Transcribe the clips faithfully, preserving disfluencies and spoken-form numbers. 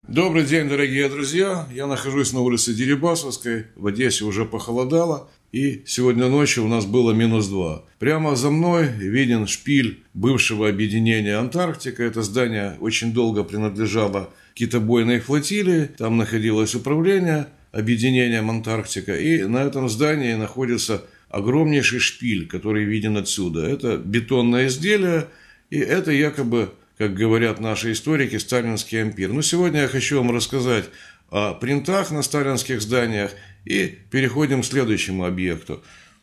Добрый день, дорогие друзья! Я нахожусь на улице Дерибасовской, в Одессе уже похолодало, и сегодня ночью у нас было минус два. Прямо за мной виден шпиль бывшего объединения «Антарктика». Это здание очень долго принадлежало китобойной флотилии, там находилось управление объединением «Антарктика», и на этом здании находится огромнейший шпиль, который виден отсюда. Это бетонное изделие, и это якобы, как говорят наши историки, сталинский ампир. Но сегодня я хочу вам рассказать о принтах на сталинских зданиях и переходим к следующему объекту.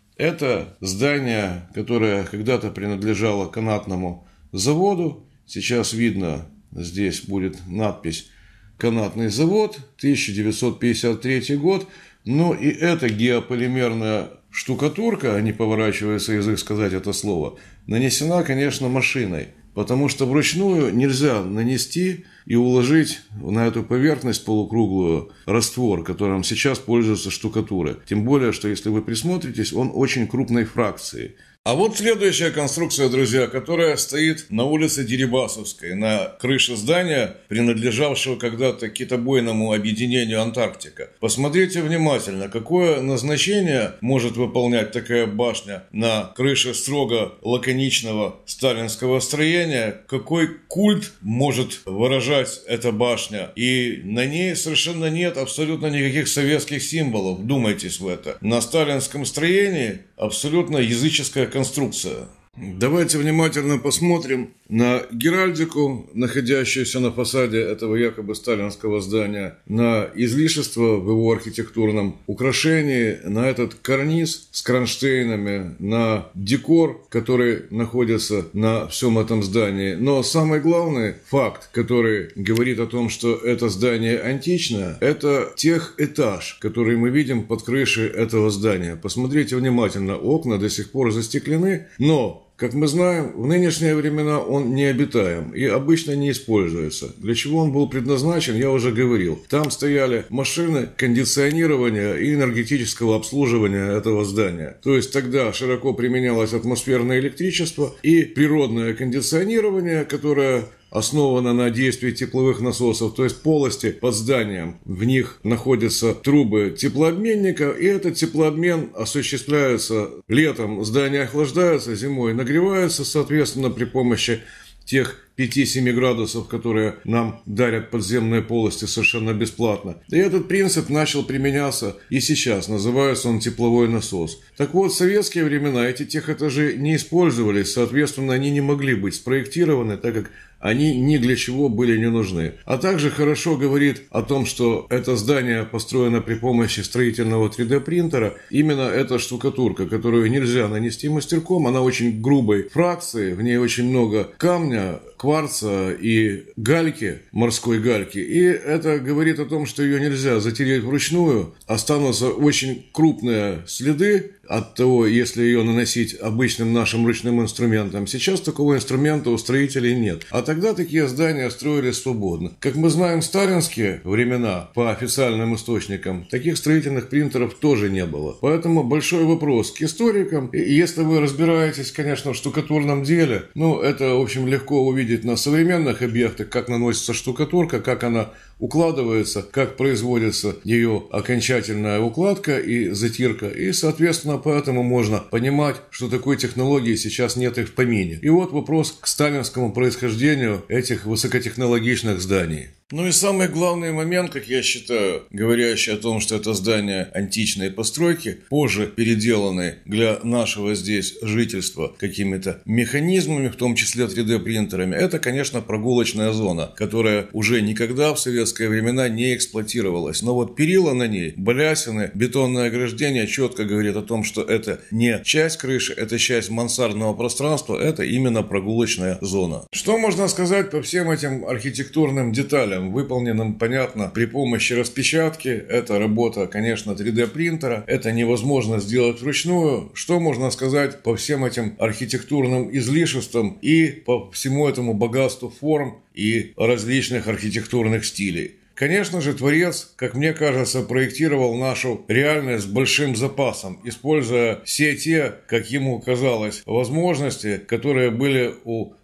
Это здание, которое когда-то принадлежало канатному заводу. Сейчас видно, здесь будет надпись «Канатный завод», тысяча девятьсот пятьдесят третий год. Ну и эта геополимерная штукатурка, не поворачивается язык сказать это слово, нанесена, конечно, машиной. Потому что вручную нельзя нанести и уложить на эту поверхность полукруглую раствор, которым сейчас пользуются штукатуры. Тем более, что если вы присмотритесь, он очень крупной фракции. А вот следующая конструкция, друзья, которая стоит на улице Дерибасовской, на крыше здания, принадлежавшего когда-то китобойному объединению «Антарктика». Посмотрите внимательно, какое назначение может выполнять такая башня на крыше строго лаконичного сталинского строения, какой культ может выражать эта башня. И на ней совершенно нет абсолютно никаких советских символов, вдумайтесь в это. На сталинском строении абсолютно языческая конструкция. Давайте внимательно посмотрим на геральдику, находящуюся на фасаде этого якобы сталинского здания, на излишество в его архитектурном украшении, на этот карниз с кронштейнами, на декор, который находится на всем этом здании. Но самый главный факт, который говорит о том, что это здание античное, это техэтаж, который мы видим под крышей этого здания. Посмотрите внимательно, окна до сих пор застеклены, но как мы знаем, в нынешние времена он необитаем и обычно не используется. Для чего он был предназначен, я уже говорил. Там стояли машины кондиционирования и энергетического обслуживания этого здания. То есть тогда широко применялось атмосферное электричество и природное кондиционирование, которое основана на действии тепловых насосов, то есть полости под зданием. В них находятся трубы теплообменника, и этот теплообмен осуществляется летом. Здание охлаждается, зимой нагревается, соответственно, при помощи тех пяти-семи градусов, которые нам дарят подземные полости совершенно бесплатно. И этот принцип начал применяться и сейчас. Называется он тепловой насос. Так вот, в советские времена эти техэтажи не использовались, соответственно, они не могли быть спроектированы, так как они ни для чего были не нужны. А также хорошо говорит о том, что это здание построено при помощи строительного три дэ принтера. Именно эта штукатурка, которую нельзя нанести мастерком, она очень грубой фракции, в ней очень много камня, кварца и гальки, морской гальки. И это говорит о том, что ее нельзя затереть вручную. Останутся очень крупные следы от того, если ее наносить обычным нашим ручным инструментом. Сейчас такого инструмента у строителей нет. А тогда такие здания строили свободно. Как мы знаем, в сталинские времена, по официальным источникам, таких строительных принтеров тоже не было. Поэтому большой вопрос к историкам. И если вы разбираетесь, конечно, в штукатурном деле, ну, это, в общем, легко увидеть на современных объектах, как наносится штукатурка, как она укладывается, как производится ее окончательная укладка и затирка. И, соответственно, поэтому можно понимать, что такой технологии сейчас нет и в помине. И вот вопрос к сталинскому происхождению этих высокотехнологичных зданий. Ну и самый главный момент, как я считаю, говорящий о том, что это здание античной постройки, позже переделанное для нашего здесь жительства какими-то механизмами, в том числе три дэ принтерами, это, конечно, прогулочная зона, которая уже никогда в советские времена не эксплуатировалась. Но вот перила на ней, балясины, бетонное ограждение четко говорит о том, что это не часть крыши, это часть мансардного пространства, это именно прогулочная зона. Что можно сказать по всем этим архитектурным деталям, выполненным, понятно, при помощи распечатки? Это работа, конечно, три дэ принтера, это невозможно сделать вручную. Что можно сказать по всем этим архитектурным излишествам и по всему этому богатству форм и различных архитектурных стилей? Конечно же, творец, как мне кажется, проектировал нашу реальность с большим запасом, используя все те, как ему казалось, возможности, которые были у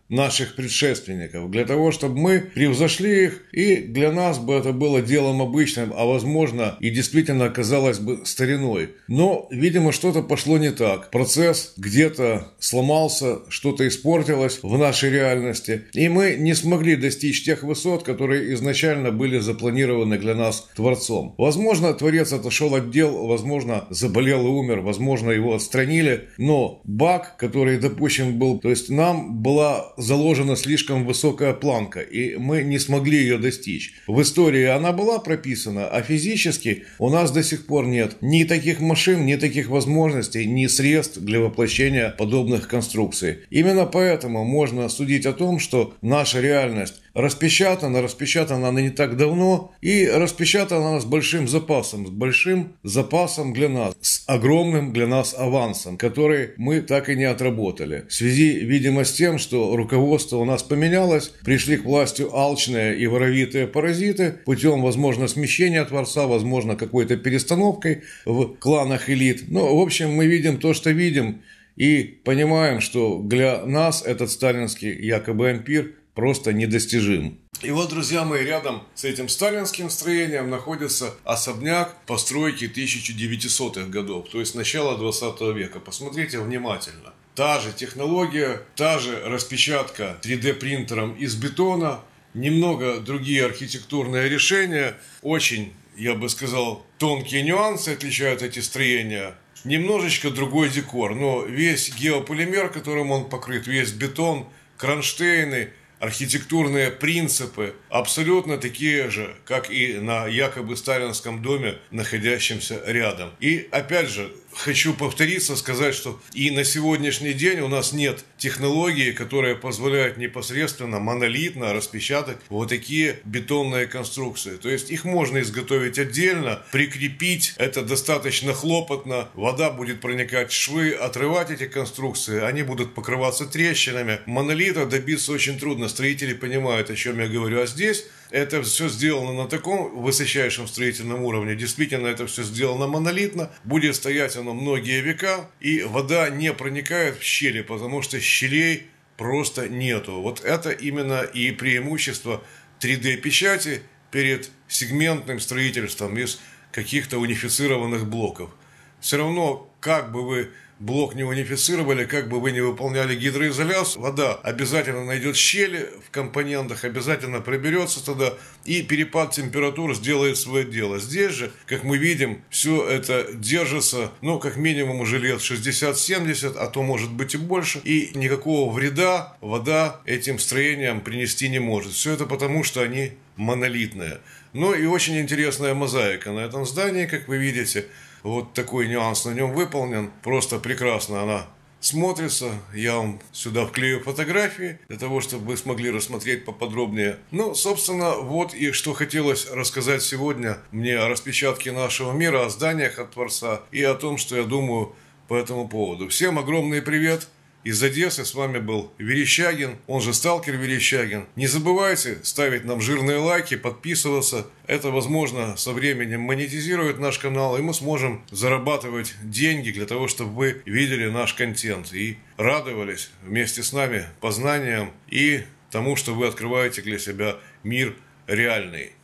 наших предшественников, для того, чтобы мы превзошли их, и для нас бы это было делом обычным, а возможно и действительно оказалось бы стариной. Но, видимо, что-то пошло не так. Процесс где-то сломался, что-то испортилось в нашей реальности, и мы не смогли достичь тех высот, которые изначально были запланированы для нас Творцом. Возможно, Творец отошел от дел, возможно, заболел и умер, возможно, его отстранили, но баг, который допущен был, то есть нам была заложена слишком высокая планка, и мы не смогли ее достичь. В истории она была прописана, а физически у нас до сих пор нет ни таких машин, ни таких возможностей, ни средств для воплощения подобных конструкций. Именно поэтому можно судить о том, что наша реальность распечатана, распечатана она не так давно, и распечатана она с большим запасом, с большим запасом для нас, с огромным для нас авансом, который мы так и не отработали. В связи, видимо, с тем, что руководство у нас поменялось, пришли к власти алчные и воровитые паразиты путем, возможно, смещения Творца, возможно, какой-то перестановкой в кланах элит. Ну, в общем, мы видим то, что видим, и понимаем, что для нас этот сталинский якобы ампир просто недостижим. И вот, друзья мои, рядом с этим сталинским строением находится особняк постройки тысяча девятисотых годов, то есть начала двадцатого века. Посмотрите внимательно. Та же технология, та же распечатка три дэ принтером из бетона, немного другие архитектурные решения, очень, я бы сказал, тонкие нюансы отличают эти строения. Немножечко другой декор, но весь геополимер, которым он покрыт, весь бетон, кронштейны, архитектурные принципы абсолютно такие же, как и на якобы сталинском доме, находящемся рядом. И опять же, хочу повториться, сказать, что и на сегодняшний день у нас нет технологии, которая позволяет непосредственно монолитно распечатать вот такие бетонные конструкции. То есть их можно изготовить отдельно, прикрепить, это достаточно хлопотно, вода будет проникать в швы, отрывать эти конструкции, они будут покрываться трещинами. Монолита добиться очень трудно, строители понимают, о чем я говорю, а здесь это все сделано на таком высочайшем строительном уровне. Действительно, это все сделано монолитно. Будет стоять оно многие века. И вода не проникает в щели, потому что щелей просто нету. Вот это именно и преимущество три дэ печати перед сегментным строительством из каких-то унифицированных блоков. Все равно, как бы вы блок не унифицировали, как бы вы не выполняли гидроизоляцию, вода обязательно найдет щели в компонентах, обязательно проберется туда, и перепад температур сделает свое дело. Здесь же, как мы видим, все это держится, ну, как минимум уже лет шестьдесят-семьдесят, а то может быть и больше, и никакого вреда вода этим строениям принести не может. Все это потому, что они монолитные. Ну и очень интересная мозаика на этом здании, как вы видите. Вот такой нюанс на нем выполнен. Просто прекрасно она смотрится. Я вам сюда вклею фотографии, для того, чтобы вы смогли рассмотреть поподробнее. Ну, собственно, вот и что хотелось рассказать сегодня мне о распечатке нашего мира, о зданиях от Творца и о том, что я думаю по этому поводу. Всем огромный привет! Из Одессы с вами был Верещагин, он же Сталкер Верещагин. Не забывайте ставить нам жирные лайки, подписываться. Это, возможно, со временем монетизирует наш канал, и мы сможем зарабатывать деньги для того, чтобы вы видели наш контент и радовались вместе с нами познаниям и тому, что вы открываете для себя мир реальный.